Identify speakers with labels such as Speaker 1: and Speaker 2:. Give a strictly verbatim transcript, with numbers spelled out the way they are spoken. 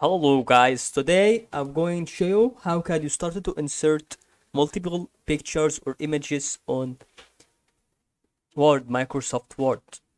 Speaker 1: Hello guys, today I'm going to show you how can you start to insert multiple pictures or images on Word, Microsoft Word.